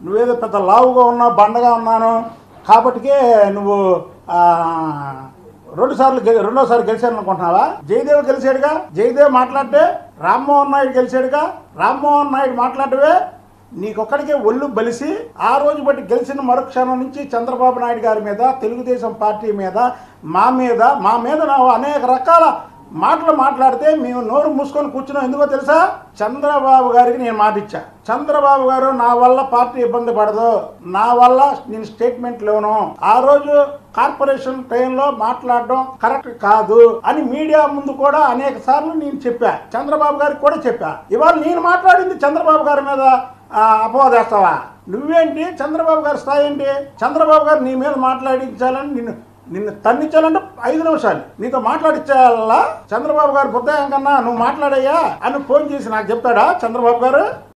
నువ్వేదో పెద్ద లావుగా ఉన్నావు, బండగా ఉన్నాను కాబట్టికే నువ్వు రెండోసారి గెలిచాను అనుకుంటున్నావా? జయదేవ్ గెలిచాడుగా, జయదేవ్ మాట్లాడితే రామ్మోహన్ నాయుడు గెలిచాడుగా, రామ్మోహన్ నాయుడు మాట్లాడవే నీకొక్కడికే ఒళ్ళు బలిసి ఆ రోజు బట్టి గెలిచిన మరుక్షణం నుంచి చంద్రబాబు నాయుడు గారి మీద, తెలుగుదేశం పార్టీ మీద, మా మీద ನಾವು అనేక రకాల మాటలు మాట్లాడితే మేము నోరు మూసుకొని కూర్చున్నాం. ఎందుకో తెలుసా? చంద్రబాబు గారికి నేను మాట ఇచ్చా, చంద్రబాబు గారు నా వల్ల పార్టీ ఇబ్బంది పడదు, నా వల్ల నేను స్టేట్మెంట్ లేను, ఆ రోజు కార్పొరేషన్ టైంలో మాట్లాడడం కరెక్ట్ కాదు అని మీడియా ముందు కూడా అనేక సార్లు నేను చెప్పా, చంద్రబాబు గారికి కూడా చెప్పా. ఇవాళ నేను మాట్లాడింది చంద్రబాబు గారి మీద అపవాదేస్తావా? నువ్వేంటి? చంద్రబాబు గారి స్థాయి ఏంటి? చంద్రబాబు గారు నీ మీద మాట్లాడించాలని నిన్ను తన్నించాలంటే 5 నిమిషాలు నీతో మాట్లాడించాలా? చంద్రబాబు గారు బుద్ధయం కన్నా నువ్వు మాట్లాడయ్యా అని ఫోన్ చేసి నాకు చెప్తాడా చంద్రబాబు గారు?